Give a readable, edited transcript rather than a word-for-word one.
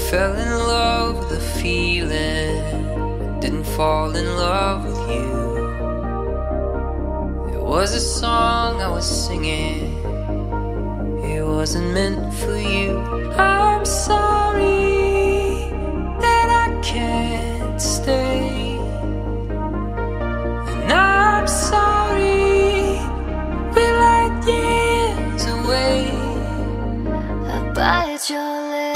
fell in love with the feeling, didn't fall in love with you. It was a song I was singing, it wasn't meant for you. I'm sorry that I can't stay, and I'm sorry we're like years away. I bite your lips,